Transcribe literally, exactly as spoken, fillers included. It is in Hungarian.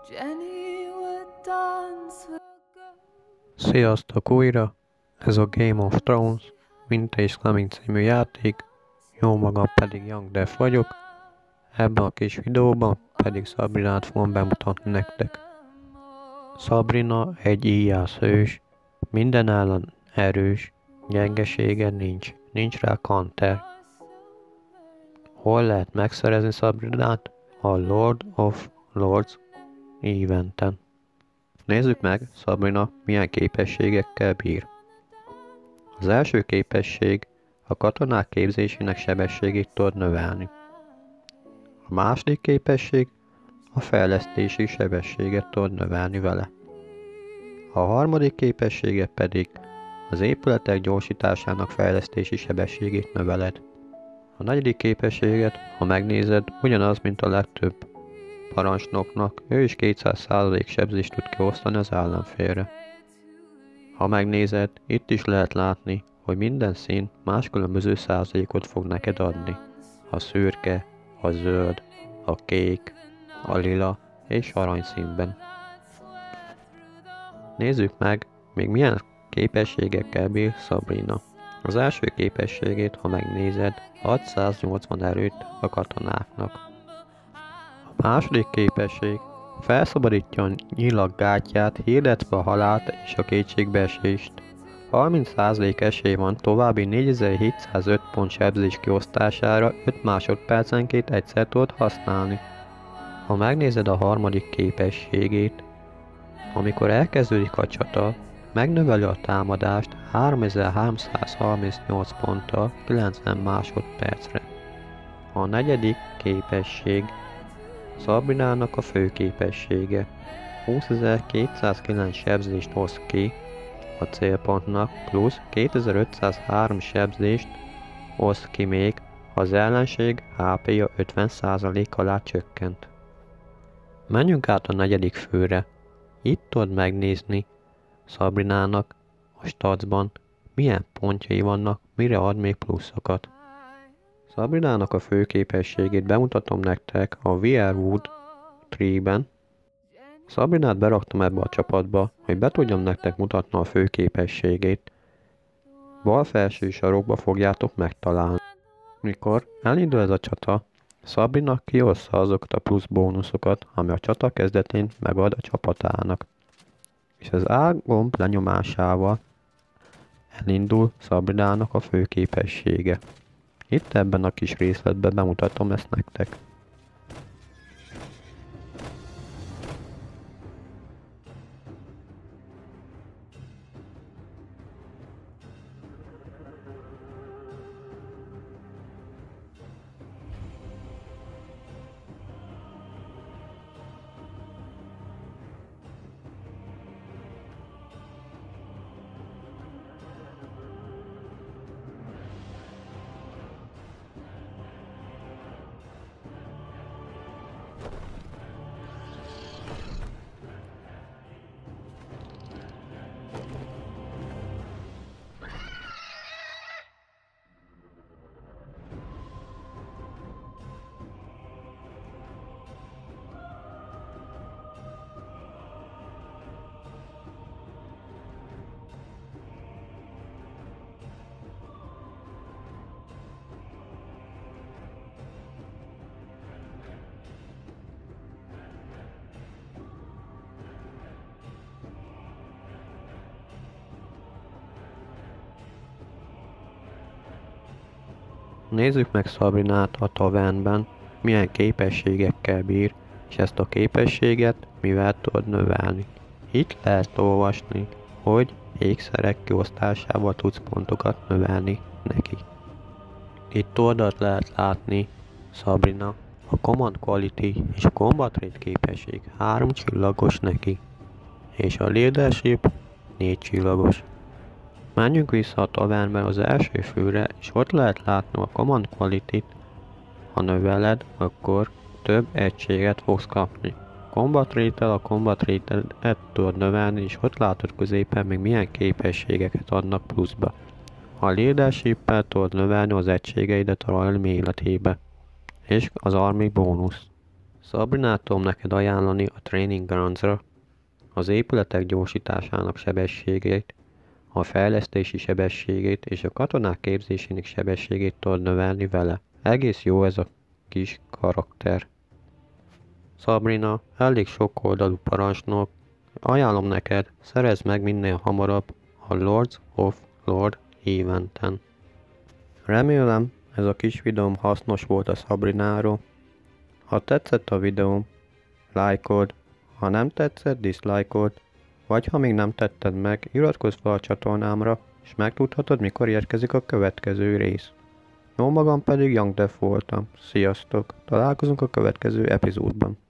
Sziasztok újra! Ez a Game of Thrones Winter's Coming című játék, jó magam pedig Young Dev vagyok, ebben a kis videóban pedig Sabrinát fogom bemutatni nektek. Sabrina egy íjász hős, minden ellen erős, gyengesége nincs, nincs rá kanter. Hol lehet megszerezni Sabrinát? A Lord of Lords eventen. Nézzük meg, Sabrina milyen képességekkel bír. Az első képesség a katonák képzésének sebességét tud növelni. A második képesség a fejlesztési sebességet tud növelni vele. A harmadik képessége pedig az épületek gyorsításának fejlesztési sebességét növeled. A negyedik képességet, ha megnézed, ugyanaz, mint a legtöbb parancsnoknak, ő is kétszáz százalék sebzést tud kiosztani az ellenfélre. Ha megnézed, itt is lehet látni, hogy minden szín más különböző százalékot fog neked adni. A szürke, a zöld, a kék, a lila és aranyszínben. Nézzük meg, még milyen képességekkel bír Sabrina. Az első képességét, ha megnézed, ad száznyolcvan erőt a katonáknak. A második képesség felszabadítja a nyilag gátját, hirdetve a halált és a kétségbeesést. harminc százalék esély van további négyezer-hétszázöt pont sebzés kiosztására öt másodpercenként egyszer tudod használni. Ha megnézed a harmadik képességét, amikor elkezdődik a csata, megnöveli a támadást háromezer-háromszázharmincnyolc ponttal kilencven másodpercre. A negyedik képesség Sabrinának a fő képessége. húszezer-kétszázkilenc sebzést hoz ki a célpontnak, plusz kétezer-ötszázhárom sebzést hoz ki még, ha az ellenség há pé-ja ötven százalék alá csökkent. Menjünk át a negyedik főre. Itt tudod megnézni Sabrinának a statsban milyen pontjai vannak, mire ad még pluszokat. Sabrinának a fő képességét bemutatom nektek a Weirwood Tree-ben. Sabrinát beraktam ebbe a csapatba, hogy be tudjam nektek mutatni a fő képességét. Bal felső sarokba fogjátok megtalálni. Mikor elindul ez a csata, Sabrina kiossza azokat a plusz bónuszokat, ami a csata kezdetén megad a csapatának. És az A gomb lenyomásával elindul Sabrinának a fő képessége. Itt ebben a kis részletben bemutatom ezt nektek. Nézzük meg Sabrinát a tavernben, milyen képességekkel bír, és ezt a képességet mivel tud növelni. Itt lehet olvasni, hogy ékszerek kiosztásával tudsz pontokat növelni neki. Itt oldalt lehet látni Sabrina, a Command Quality és a Combat Rate képesség három csillagos neki, és a Leadership négy csillagos. Menjünk vissza a tavernben az első főre, és ott lehet látni a Command Quality-t. Ha növeled, akkor több egységet fogsz kapni. Combat Rate-tel a Combat Rate-et tudod növelni, és ott látod középen még milyen képességeket adnak pluszba. A Leadership-el tudod növelni az egységeidet a Royal életébe, és az Army bónusz. Szabrinát tudom neked ajánlani a Training Grounds-ra. Az épületek gyorsításának sebességét, a fejlesztési sebességét és a katonák képzésének sebességét tudod növelni vele. Egész jó ez a kis karakter. Sabrina elég sokoldalú parancsnok. Ajánlom neked, szerezd meg minél hamarabb a Lords of Lord eventen. Remélem ez a kis videóm hasznos volt a Sabrináról. Ha tetszett a videóm, lájkold, ha nem tetszett, diszlájkold, vagy ha még nem tetted meg, iratkozz fel a csatornámra, és megtudhatod, mikor érkezik a következő rész. Jó magam pedig Young Dev voltam. Sziasztok! Találkozunk a következő epizódban.